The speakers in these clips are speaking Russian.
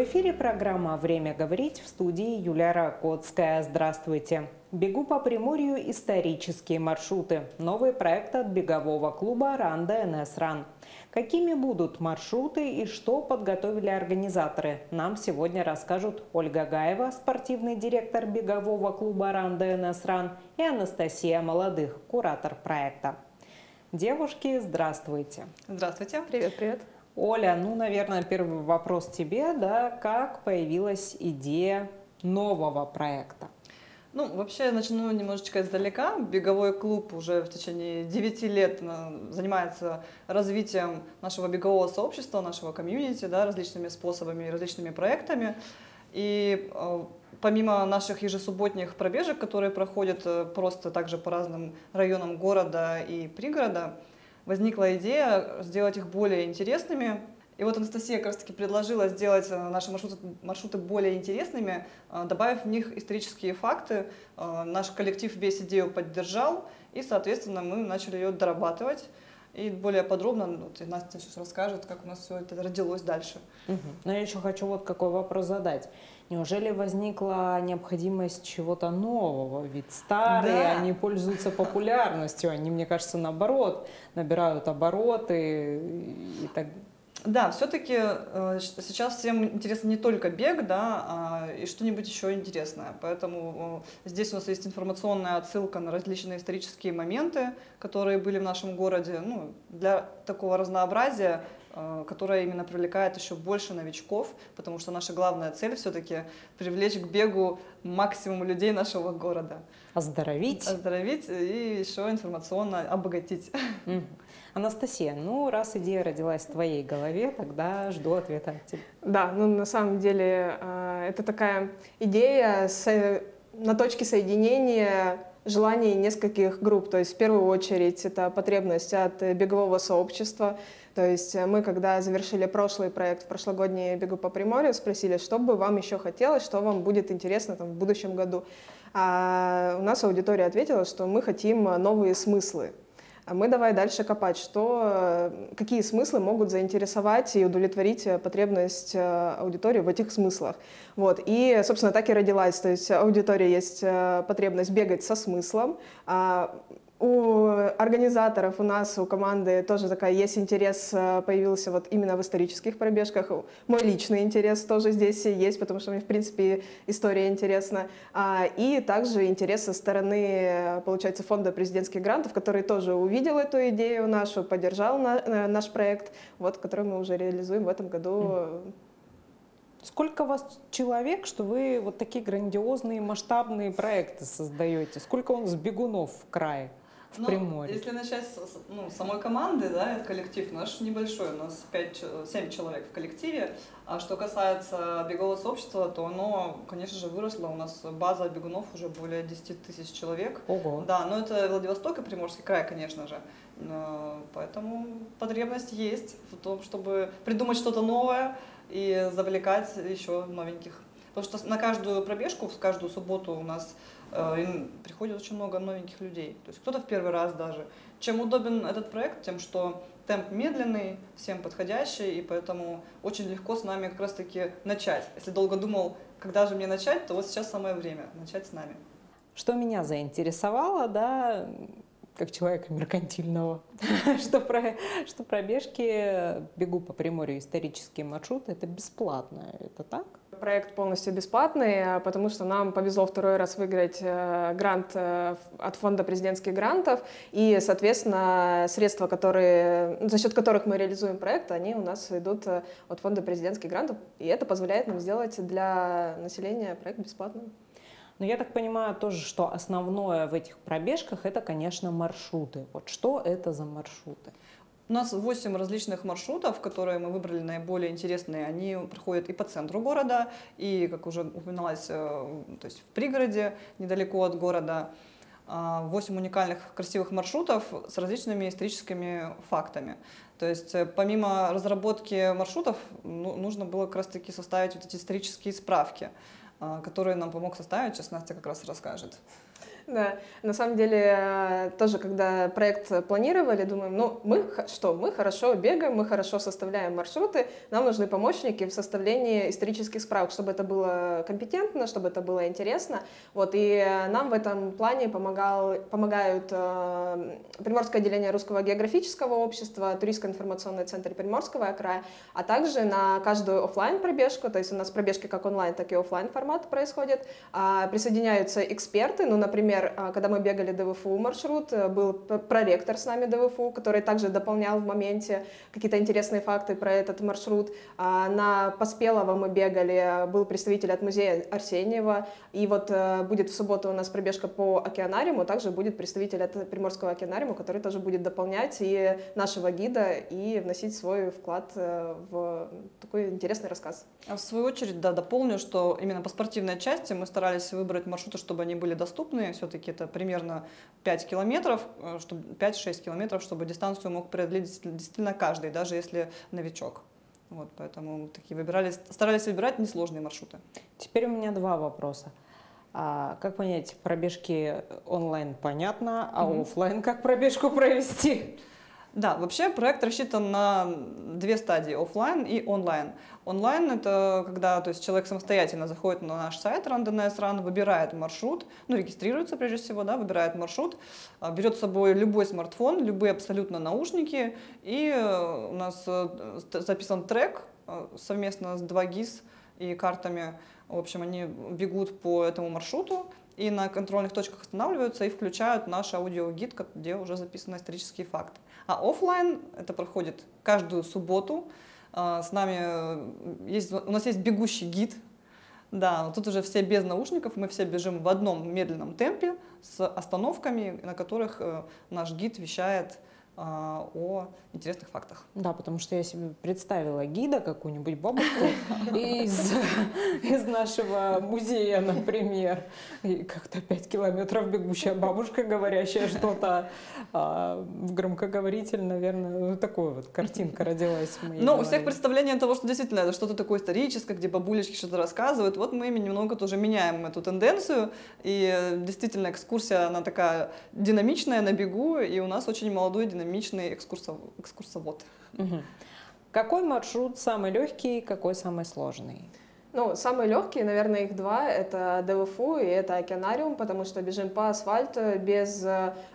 В эфире программа «Время говорить», в студии Юлия Ракотская. Здравствуйте. Бегу по Приморью исторические маршруты. Новый проект от бегового клуба «Ранда НС Ран». Какими будут маршруты и что подготовили организаторы, нам сегодня расскажут Ольга Гаева, спортивный директор бегового клуба «Ранда НС Ран», и Анастасия Молодых, куратор проекта. Девушки, здравствуйте. Здравствуйте. Привет, привет. Оля, наверное, первый вопрос тебе, да, как появилась идея нового проекта? Вообще, начну немножечко издалека. Беговой клуб уже в течение 9 лет занимается развитием нашего бегового сообщества, нашего комьюнити, да, различными способами и различными проектами. И помимо наших ежесубботних пробежек, которые проходят просто также по разным районам города и пригорода, возникла идея сделать их более интересными. И вот Анастасия как раз таки предложила сделать наши маршруты более интересными, добавив в них исторические факты. Наш коллектив весь идею поддержал, и, соответственно, мы начали ее дорабатывать. И более подробно Настя сейчас расскажет, как у нас все это родилось дальше. Но я еще хочу вот какой вопрос задать. Неужели возникла необходимость чего-то нового? Ведь старые, Да. они пользуются популярностью, они, мне кажется, наоборот, набирают обороты и так. Да, все-таки сейчас всем интересно не только бег, да, и что-нибудь еще интересное. Поэтому здесь у нас есть информационная отсылка на различные исторические моменты, которые были в нашем городе, для такого разнообразия, которое именно привлекает еще больше новичков, потому что наша главная цель все-таки привлечь к бегу максимум людей нашего города. Оздоровить. Оздоровить и еще информационно обогатить. Анастасия, раз идея родилась в твоей голове, тогда жду ответа от тебя. Да, на самом деле это такая идея на точке соединения желаний нескольких групп. То есть в первую очередь это потребность от бегового сообщества. То есть мы, когда завершили прошлый проект, прошлогодний «Бегу по Приморью», спросили, что бы вам еще хотелось, что вам будет интересно в будущем году. А у нас аудитория ответила, что мы хотим новые смыслы. А мы давай дальше копать, какие смыслы могут заинтересовать и удовлетворить потребность аудитории в этих смыслах. И, собственно, так и родилась. То есть аудитория есть потребность бегать со смыслом. У организаторов, у нас, у команды тоже есть интерес, появился именно в исторических пробежках. Мой личный интерес тоже здесь есть, потому что мне, в принципе, история интересна. И также интерес со стороны, получается, фонда президентских грантов, который тоже увидел эту идею нашу, поддержал наш проект, который мы уже реализуем в этом году. Сколько у вас человек, что вы вот такие грандиозные масштабные проекты создаете? Сколько у нас бегунов в крае? В Приморье. Если начать с самой команды, да, это коллектив наш небольшой, у нас 7 человек в коллективе. А что касается бегового сообщества, то оно, конечно же, выросло. У нас база бегунов уже более 10 тысяч человек. Ого. Да, но это Владивосток и Приморский край, конечно же. Поэтому потребность есть в том, чтобы придумать что-то новое и завлекать еще новеньких. Потому что на каждую пробежку, в каждую субботу у нас приходит очень много новеньких людей. То есть кто-то в первый раз даже. Чем удобен этот проект? Тем, что темп медленный, всем подходящий, и поэтому очень легко с нами как раз-таки начать. Если долго думал, когда же мне начать, то вот сейчас самое время начать с нами. Что меня заинтересовало, да, как человека меркантильного, что пробежки «Бегу по Приморью» исторические маршруты – это бесплатно. Это так? Проект полностью бесплатный, потому что нам повезло второй раз выиграть грант от фонда президентских грантов, и, соответственно, средства, за счет которых мы реализуем проект, они у нас идут от фонда президентских грантов, и это позволяет нам сделать для населения проект бесплатным. Но я так понимаю тоже, что основное в этих пробежках – это, конечно, маршруты. Вот что это за маршруты? У нас 8 различных маршрутов, которые мы выбрали наиболее интересные. Они проходят и по центру города, и, как уже упоминалось, то есть в пригороде, недалеко от города. 8 уникальных красивых маршрутов с различными историческими фактами. То есть помимо разработки маршрутов нужно было как раз-таки составить эти исторические справки, которые нам помог составить. Сейчас Настя как раз расскажет. Да, на самом деле, тоже когда проект планировали, думаем, ну, мы хорошо бегаем, мы хорошо составляем маршруты, нам нужны помощники в составлении исторических справок, чтобы это было компетентно, чтобы это было интересно. Вот, и нам в этом плане помогают Приморское отделение Русского географического общества, Туристско-информационный центр Приморского края, а также на каждую офлайн пробежку, то есть у нас пробежки как онлайн, так и офлайн формат происходят, присоединяются эксперты, ну, например, когда мы бегали ДВФУ маршрут, был проректор с нами ДВФУ, который также дополнял в моменте какие-то интересные факты про этот маршрут. На Поспелово мы бегали, был представитель от музея Арсеньева, и вот будет в субботу у нас пробежка по океанариуму, также будет представитель от Приморского океанариума, который тоже будет дополнять и нашего гида, и вносить свой вклад в такой интересный рассказ. А в свою очередь, да, дополню, что именно по спортивной части мы старались выбрать маршруты, чтобы они были доступны. Все-таки это примерно 5 километров, 5-6 километров, чтобы дистанцию мог преодолеть действительно каждый, даже если новичок. Вот, поэтому старались выбирать несложные маршруты. Теперь у меня два вопроса. Как понять, пробежки онлайн понятно, а офлайн как пробежку провести? Да, вообще проект рассчитан на две стадии: офлайн и онлайн. Онлайн — это когда, то есть, человек самостоятельно заходит на наш сайт Run, выбирает маршрут, ну, регистрируется прежде всего, да, выбирает маршрут, берет с собой любой смартфон, любые абсолютно наушники, и у нас записан трек совместно с 2GIS и картами. В общем, они бегут по этому маршруту и на контрольных точках останавливаются и включают наш аудиогид, где уже записаны исторические факты. А офлайн это проходит каждую субботу. С нами у нас есть бегущий гид. Да, тут уже все без наушников, мы все бежим в одном медленном темпе с остановками, на которых наш гид вещает о интересных фактах. Да, потому что я себе представила гида, какую-нибудь бабушку из нашего музея, например, и как-то 5 километров бегущая бабушка, говорящая что-то в громкоговоритель, наверное, такой вот картинка родилась в моей Ну, у голове. всех представление того, что действительно это что-то такое историческое, где бабулечки что-то рассказывают. Вот мы немного тоже меняем эту тенденцию, и действительно экскурсия, она такая динамичная на бегу, и у нас очень молодой динамичный экскурсовод. Угу. Какой маршрут самый легкий, какой самый сложный? Ну, самые легкие, наверное, их два. Это ДВФУ и это океанариум, потому что бежим по асфальту без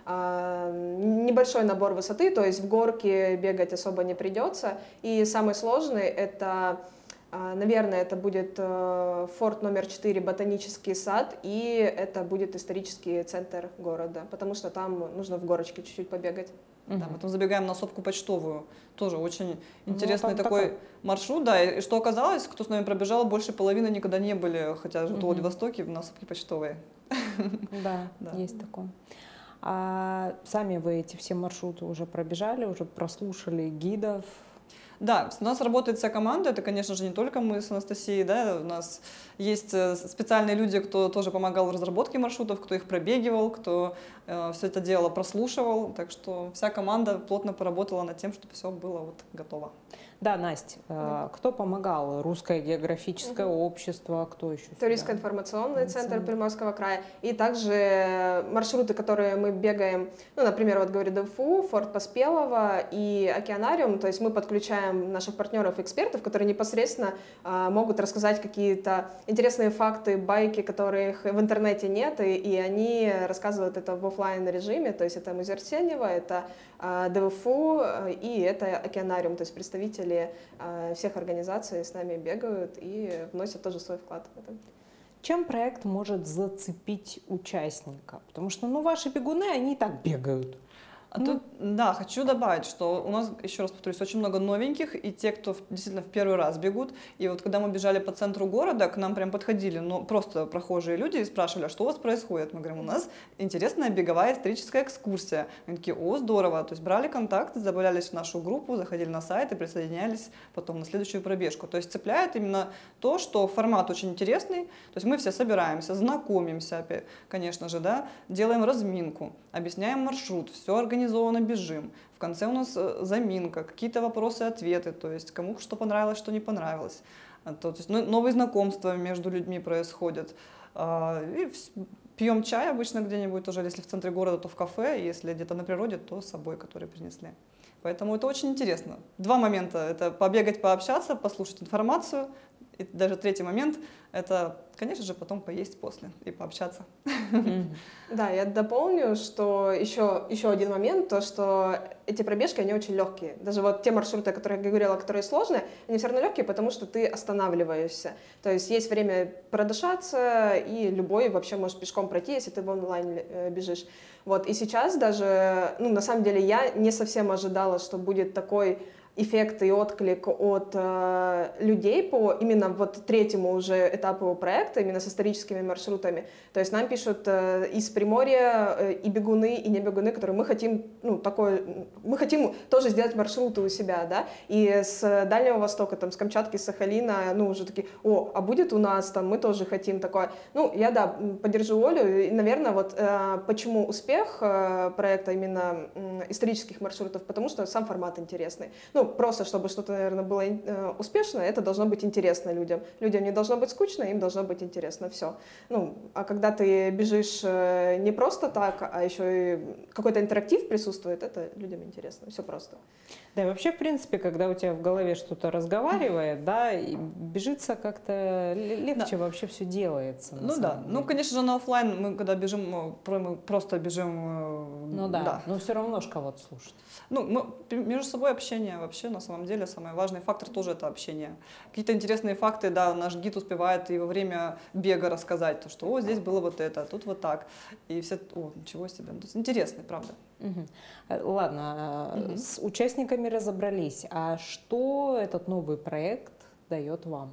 небольшой набор высоты, то есть в горке бегать особо не придется. И самый сложный это, наверное, это будет форт номер 4, ботанический сад, и это будет исторический центр города, потому что там нужно в горочке чуть-чуть побегать. Да, потом забегаем на сопку почтовую. Тоже очень интересный такой маршрут. Да, и что оказалось, кто с нами пробежал, больше половины никогда не были, хотя живут в Владивостоке, на сопке почтовой. Да, есть такое. А сами вы эти все маршруты уже пробежали, уже прослушали гидов? Да, у нас работает вся команда, это, конечно же, не только мы с Анастасией, да, у нас есть специальные люди, кто тоже помогал в разработке маршрутов, кто их пробегивал, кто все это дело прослушивал, так что вся команда плотно поработала над тем, чтобы все было вот готово. Да, Настя, кто помогал? Русское географическое общество, кто еще? Туристско-информационный центр Приморского края. И также маршруты, которые мы бегаем, ну, например, вот говорю ДФУ, форт Поспелово и океанариум, то есть мы подключаем наших партнеров-экспертов, которые непосредственно могут рассказать какие-то интересные факты, байки, которых в интернете нет, и они рассказывают это в офлайн режиме, то есть это музей Арсеньева, это ДВФУ и это океанариум, то есть представители всех организаций с нами бегают и вносят тоже свой вклад в это. Чем проект может зацепить участника? Потому что, ну, ваши бегуны, они и так бегают. Тут, да, хочу добавить, что у нас, еще раз повторюсь, очень много новеньких, и те, кто действительно в первый раз бегут. И вот когда мы бежали по центру города, к нам прям подходили, ну, просто прохожие люди и спрашивали, а что у вас происходит? Мы говорим, у нас интересная беговая историческая экскурсия. Они такие, о, здорово. То есть брали контакт, добавлялись в нашу группу, заходили на сайт и присоединялись потом на следующую пробежку. То есть цепляет именно то, что формат очень интересный. То есть мы все собираемся, знакомимся, конечно же, да, делаем разминку, объясняем маршрут, все организовано, бежим. В конце у нас заминка, какие-то вопросы-ответы, то есть кому что понравилось, что не понравилось. То есть новые знакомства между людьми происходят. И Пьем чай обычно где-нибудь тоже, если в центре города, то в кафе, если где-то на природе, то с собой, который принесли. Поэтому это очень интересно. Два момента – это побегать, пообщаться, послушать информацию. И даже третий момент – это, конечно же, потом поесть после и пообщаться. Да, я дополню, что еще один момент, то, что эти пробежки, они очень легкие. Даже вот те маршруты, о которых я говорила, которые сложные, они все равно легкие, потому что ты останавливаешься. То есть время продышаться, и любой вообще может пешком пройти, если ты в онлайн бежишь. Вот, и сейчас даже, ну, на самом деле, я не совсем ожидала, что будет такой эффект и отклик от людей по именно вот третьему уже этапу проекта, именно с историческими маршрутами. То есть нам пишут из Приморья и бегуны, и не бегуны, которые мы хотим, ну, мы хотим тоже сделать маршруты у себя, да, и с Дальнего Востока, там, с Камчатки, с Сахалина, ну, уже такие, а будет у нас, там, мы тоже хотим такое. Ну, я, да, поддержу Олю, и, наверное, вот почему успех проекта именно исторических маршрутов, потому что сам формат интересный. Ну, просто чтобы что-то, наверное, было успешно, это должно быть интересно людям. Людям не должно быть скучно, им должно быть интересно, все. Ну, а когда ты бежишь не просто так, а еще и какой-то интерактив присутствует, это людям интересно, все просто. Да, и вообще, в принципе, когда у тебя в голове что-то разговаривает, да, и бежится как-то легче, да, вообще все делается. Ну да, ну, конечно же, на офлайн мы когда бежим, мы просто бежим. Ну да, но все равно ж кого-то слушать. Ну, между собой общение вообще, на самом деле, самый важный фактор тоже это общение. Какие-то интересные факты, да, наш гид успевает и во время бега рассказать, то, что, здесь было вот это, тут вот так. И все, ничего себе. Ну, интересно, правда. Угу. Ладно, с участниками разобрались. А что этот новый проект дает вам?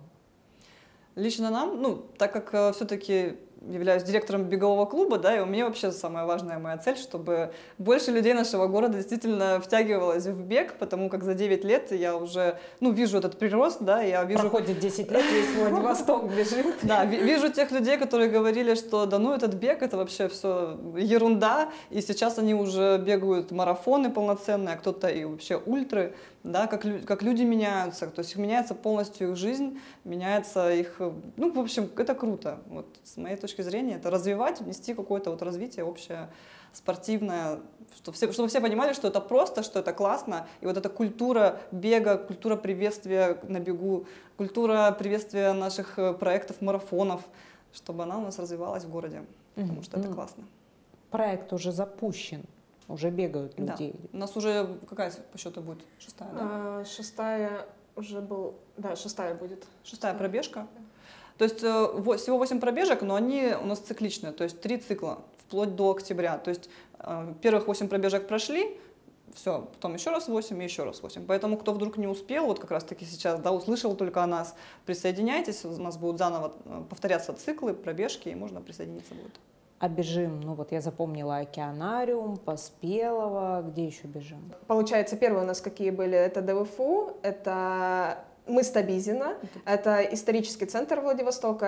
Лично нам, ну, так как все-таки являюсь директором бегового клуба, да, и у меня вообще самая важная моя цель, чтобы больше людей нашего города действительно втягивалось в бег, потому как за 9 лет я уже, ну, вижу этот прирост, да, я вижу... Проходит 10 лет, весь Владивосток бежит. Да, вижу тех людей, которые говорили, что да ну этот бег, это вообще все ерунда, и сейчас они уже бегают марафоны полноценные, а кто-то и вообще ультры, да, как люди меняются, то есть меняется полностью их жизнь, меняется их, ну, в общем, это круто, вот, с моей точки зрения, это развивать, внести какое-то вот развитие общее, спортивное, чтобы все понимали, что это просто, что это классно, и вот эта культура бега, культура приветствия на бегу, культура приветствия наших проектов, марафонов, чтобы она у нас развивалась в городе, потому что это классно. Проект уже запущен. Уже бегают людей. Да. У нас уже какая по счету будет? 6-я, да? 6-я уже был, да, 6-я будет. 6-я пробежка. То есть всего 8 пробежек, но они у нас цикличные, то есть 3 цикла, вплоть до октября. То есть первых 8 пробежек прошли, все, потом еще раз 8 и еще раз 8. Поэтому кто вдруг не успел, вот как раз таки сейчас, да, услышал только о нас, присоединяйтесь, у нас будут заново повторяться циклы, пробежки, и можно присоединиться будет. А бежим, ну вот я запомнила Океанариум, Поспелово, где еще бежим? Получается, первые у нас какие были, это ДВФУ, это мыс Табизина, это исторический центр Владивостока,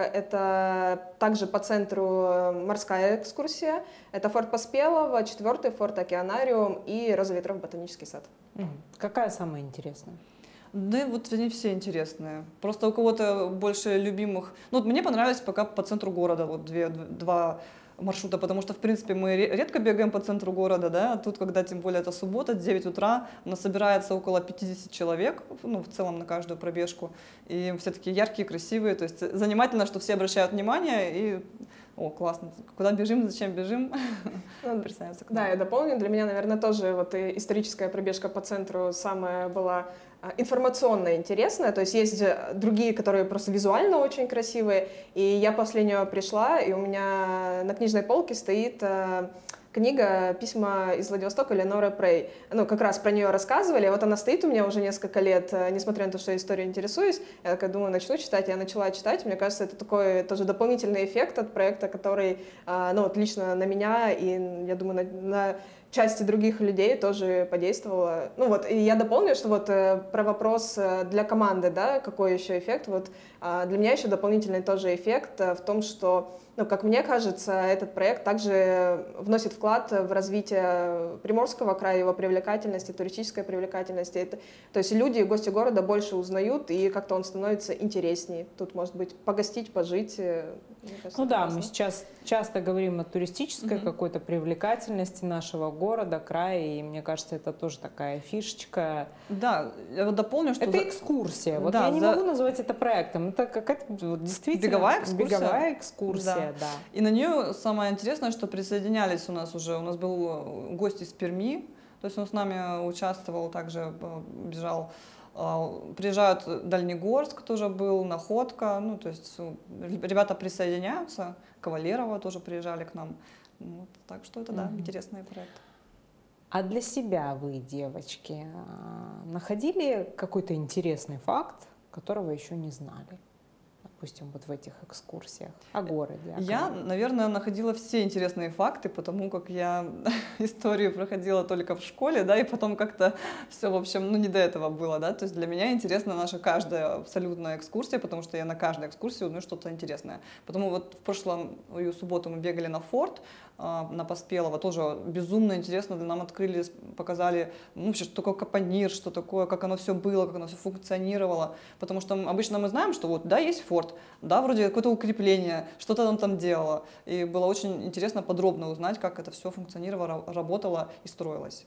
это также по центру морская экскурсия, это форт Поспелово, 4-й форт Океанариум и Роза ветров ботанический сад. Какая самая интересная? Да, вот они все интересные. Просто у кого-то больше любимых. Ну, вот мне понравились пока по центру города, вот два маршрута, потому что, в принципе, мы редко бегаем по центру города, да, а тут, когда, тем более, это суббота, 9 утра, у нас собирается около 50 человек, ну, в целом на каждую пробежку, и все такие яркие, красивые, то есть занимательно, что все обращают внимание, и, классно, куда бежим, зачем бежим, представляется. Да, я дополню, для меня, наверное, тоже вот историческая пробежка по центру самая была информационно интересная, то есть есть другие, которые просто визуально очень красивые, и я после нее пришла, и у меня на книжной полке стоит книга «Письма из Владивостока» Леноры Прей. Ну, как раз про нее рассказывали, вот она стоит у меня уже несколько лет, несмотря на то, что я историей интересуюсь, я такая думаю, начну читать, я начала читать, мне кажется, это такой тоже дополнительный эффект от проекта, который, ну, вот лично на меня и, я думаю, на части других людей тоже подействовало. Ну вот, и я дополню, что вот про вопрос для команды, да, какой еще эффект, вот для меня еще дополнительный тоже эффект в том, что, ну, как мне кажется, этот проект также вносит вклад в развитие Приморского края, его привлекательности, туристической привлекательности. То есть люди, гости города больше узнают, и как-то он становится интереснее. Тут, может быть, погостить, пожить. Ну да, мы сейчас часто говорим о туристической какой-то привлекательности нашего города, края, и мне кажется, это тоже такая фишечка. Да, я вот дополню, что... Это экскурсия. Вот да, я не могу назвать это проектом. Это какая-то вот, действительно беговая экскурсия, да. И на нее самое интересное, что присоединялись у нас был гость из Перми, то есть он с нами участвовал, также бежал. Приезжают Дальнегорск, тоже был, Находка, ну, то есть ребята присоединяются, Кавалерово тоже приезжали к нам, вот, так что это, да, интересный проект. А для себя вы, девочки, находили какой-то интересный факт, которого еще не знали? Допустим, вот в этих экскурсиях о городе. Я, наверное, находила все интересные факты, потому как я историю проходила только в школе, да, и потом как-то все, в общем, ну, не до этого было, да, то есть для меня интересна наша каждая абсолютно экскурсия, потому что я на каждой экскурсии узнаю что-то интересное. Потому вот в прошлую субботу мы бегали на форт, на Поспелого, тоже безумно интересно, нам открыли, показали, ну, вообще, что такое капонир, что такое, как оно все было, как оно все функционировало, потому что обычно мы знаем, что вот, да, есть форт, да, вроде какое-то укрепление, что-то он там делало, и было очень интересно подробно узнать, как это все функционировало, работало и строилось.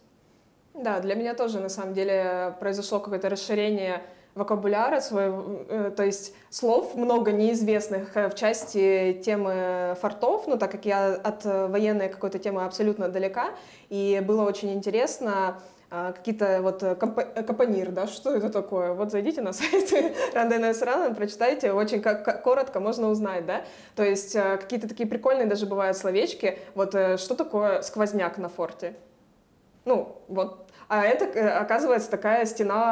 Да, для меня тоже, на самом деле, произошло какое-то расширение вокабуляра своего, то есть слов много неизвестных в части темы фортов, ну, так как я от военной какой-то темы абсолютно далека, и было очень интересно какие-то вот капонир, да, что это такое? Вот зайдите на сайт Ранда НС Ран, прочитайте, очень коротко можно узнать, да, то есть какие-то такие прикольные даже бывают словечки, вот что такое сквозняк на форте? Ну, вот. А это, оказывается, такая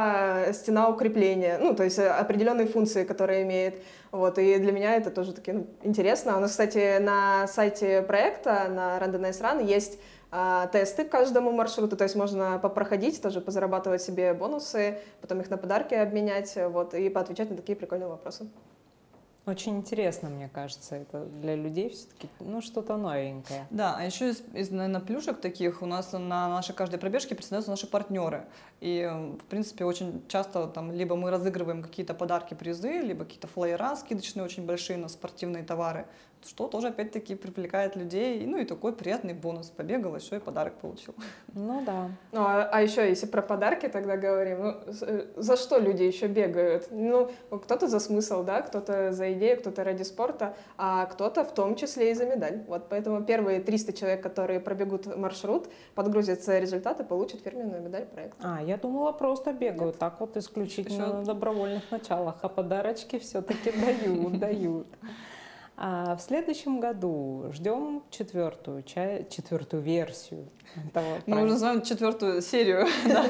стена укрепления, ну, то есть определенные функции, которые имеет. Вот, и для меня это тоже таки интересно. У нас, кстати, на сайте проекта, на Run the Nice Run, есть тесты к каждому маршруту, то есть можно попроходить, тоже позарабатывать себе бонусы, потом их на подарки обменять, вот, и поотвечать на такие прикольные вопросы. Очень интересно, мне кажется, это для людей все-таки, ну, что-то новенькое. Да, а еще из, наверное, плюшек таких у нас на нашей каждой пробежке представляются наши партнеры. И, в принципе, очень часто там либо мы разыгрываем какие-то подарки, призы, либо какие-то флеера скидочные очень большие на спортивные товары, что тоже, опять-таки, привлекает людей. Ну и такой приятный бонус. Побегал, еще и подарок получил. Ну да. Ну, а еще, если про подарки тогда говорим, ну, за что люди еще бегают? Ну, кто-то за смысл, да, кто-то за идею, кто-то ради спорта, а кто-то в том числе и за медаль. Вот поэтому первые 300 человек, которые пробегут маршрут, подгрузятся результаты, получат фирменную медаль проекта. Я думала, просто бегают. Нет. Так вот исключительно еще на добровольных началах, а подарочки все-таки дают. А в следующем году ждем четвертую версию этого проекта. Мы уже называем четвертую серию.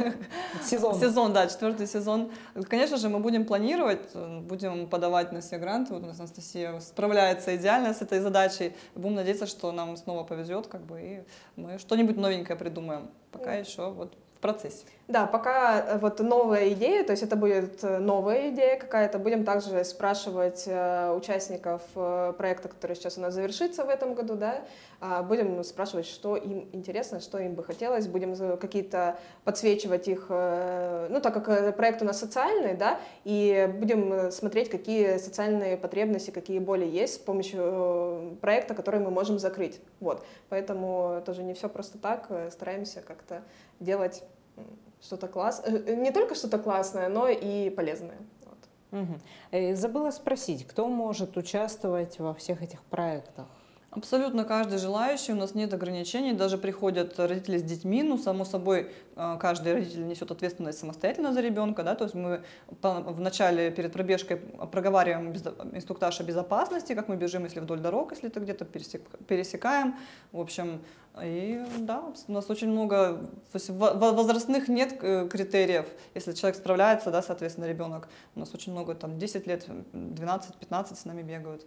Сезон, да, четвертый сезон. Конечно же, мы будем планировать, будем подавать на все гранты. Вот у нас Анастасия справляется идеально с этой задачей. Будем надеяться, что нам снова повезет, как бы, и мы что-нибудь новенькое придумаем. Пока еще вот в процессе. Да, пока вот новая идея, то есть это будет новая идея какая-то. Будем также спрашивать участников проекта, который сейчас у нас завершится в этом году, да, будем спрашивать, что им интересно, что им бы хотелось, будем какие-то подсвечивать их, ну, так как проект у нас социальный, да, и будем смотреть, какие социальные потребности, какие боли есть с помощью проекта, который мы можем закрыть. Вот, поэтому тоже не все просто так, стараемся как-то делать что-то классное, не только что-то классное, но и полезное. Вот. Забыла спросить, кто может участвовать во всех этих проектах? Абсолютно каждый желающий, у нас нет ограничений, даже приходят родители с детьми, ну, само собой, каждый родитель несет ответственность самостоятельно за ребенка, да, то есть мы в начале перед пробежкой проговариваем инструктаж о безопасности, как мы бежим, если вдоль дорог, если это где-то пересекаем, в общем, и да, у нас очень много, то есть возрастных нет критериев, если человек справляется, да, соответственно, ребенок, у нас очень много, там, 10 лет, 12-15 с нами бегают.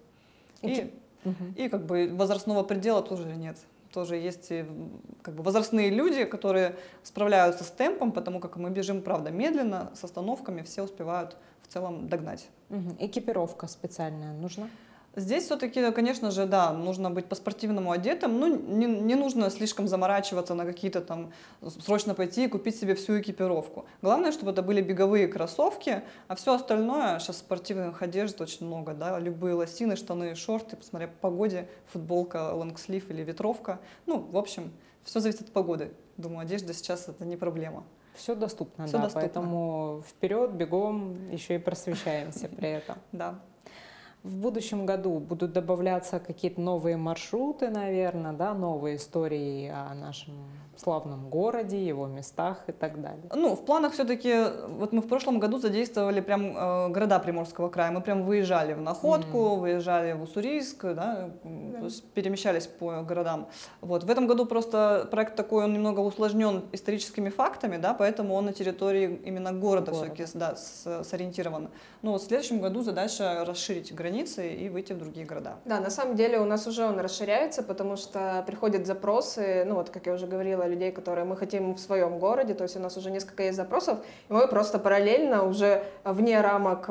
И как бы возрастного предела тоже нет. Тоже есть как бы возрастные люди, которые справляются с темпом, потому как мы бежим, правда, медленно, с остановками, все успевают в целом догнать. Экипировка специальная нужна? Здесь все-таки, конечно же, да, нужно быть по-спортивному одетым, ну, не нужно слишком заморачиваться на какие-то там, срочно пойти и купить себе всю экипировку. Главное, чтобы это были беговые кроссовки, а все остальное, сейчас спортивных одежд очень много, да, любые лосины, штаны, шорты, посмотря по погоде, футболка, лонгслив или ветровка, ну, в общем, все зависит от погоды. Думаю, одежда сейчас это не проблема. Все доступно, Всё да, доступно. поэтому вперед, бегом, еще и просвещаемся при этом. Да. В будущем году будут добавляться какие-то новые маршруты, наверное, да, новые истории о нашем славном городе, его местах и так далее. Ну, в планах все-таки, вот мы в прошлом году задействовали прям города Приморского края. Мы прям выезжали в Находку, выезжали в Уссурийск, да, то есть перемещались по городам. Вот. В этом году просто проект такой, он немного усложнен историческими фактами, да, поэтому он на территории именно города все-таки, да, сориентирован. Но вот в следующем году задача расширить границы и выйти в другие города. Да, на самом деле у нас уже он расширяется, потому что приходят запросы, ну вот, как я уже говорила, людей, которые мы хотим в своем городе, то есть у нас уже несколько есть запросов, и мы просто параллельно уже вне рамок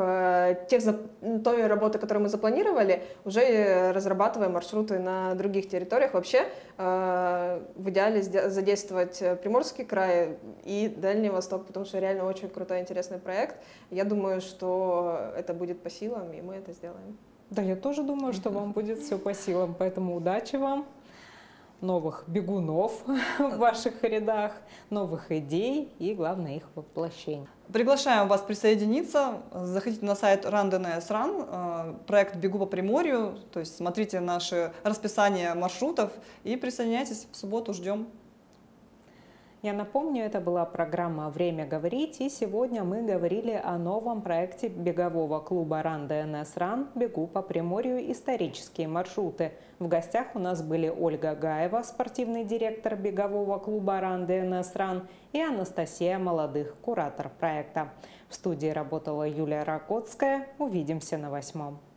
той работы, которую мы запланировали, уже разрабатываем маршруты на других территориях. Вообще, в идеале задействовать Приморский край и Дальний Восток, потому что реально очень крутой, интересный проект. Я думаю, что это будет по силам, и мы это сделаем. Да, я тоже думаю, что вам будет все по силам, поэтому удачи вам, новых бегунов в ваших рядах, новых идей и, главное, их воплощения. Приглашаем вас присоединиться. Заходите на сайт RunDNS.Run, проект «Бегу по Приморью», то есть смотрите наше расписание маршрутов и присоединяйтесь. В субботу ждем. Я напомню, это была программа «Время говорить», и сегодня мы говорили о новом проекте бегового клуба RunDNS.Run «Бегу по Приморью. Исторические маршруты». В гостях у нас были Ольга Гаева, спортивный директор бегового клуба RunDNS.Run, и Анастасия Молодых, куратор проекта. В студии работала Юлия Ракотская. Увидимся на 8.